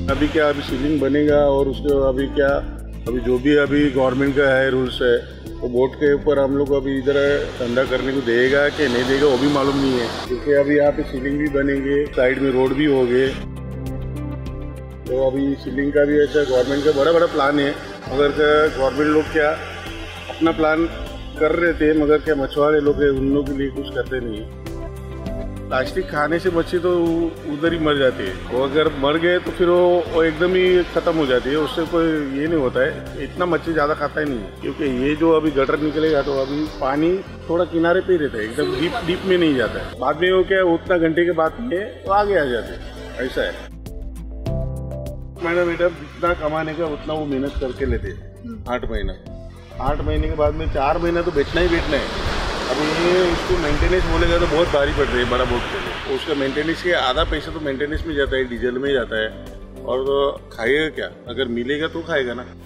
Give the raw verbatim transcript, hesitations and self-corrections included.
अभी क्या अभी सीलिंग बनेगा और उसके अभी क्या अभी जो भी अभी गवर्नमेंट का है रूल्स है वो बोट के ऊपर हम लोग अभी इधर धंधा करने को देगा कि नहीं देगा वो भी मालूम नहीं है, क्योंकि अभी यहाँ पे सीलिंग भी बनेंगे, साइड में रोड भी हो गए। तो अभी सीलिंग का भी ऐसा गवर्नमेंट का बड़ा बड़ा प्लान है, मगर गवर्नमेंट लोग क्या अपना प्लान कर रहे थे, मगर क्या मछुआरे लोग हैं उन लोगों के लिए कुछ करते नहीं है। प्लास्टिक खाने से बच्चे तो उधर ही मर जाते हैं, वो अगर मर गए तो फिर वो, वो एकदम ही खत्म हो जाती है, उससे कोई ये नहीं होता है। इतना मच्छी ज़्यादा खाता ही नहीं है, क्योंकि ये जो अभी गटर निकलेगा तो अभी पानी थोड़ा किनारे पे ही रहता है, एकदम डीप डीप में नहीं जाता है। बाद में वो क्या उतना घंटे के बाद में वो आगे आ जाते हैं, ऐसा है। मैडम बेटा जितना कमाने का उतना वो मेहनत करके लेते हैं। आठ महीना आठ महीने के बाद में चार महीना तो बेचना ही बेचना है। अभी ये इसको मेंटेनेंस बोलेगा तो बहुत भारी पड़ रही है बड़ा बोट के लिए। तो उसका मेंटेनेंस के आधा पैसा तो मेंटेनेंस में जाता है, डीजल में जाता है, और तो खाएगा क्या? अगर मिलेगा तो खाएगा ना।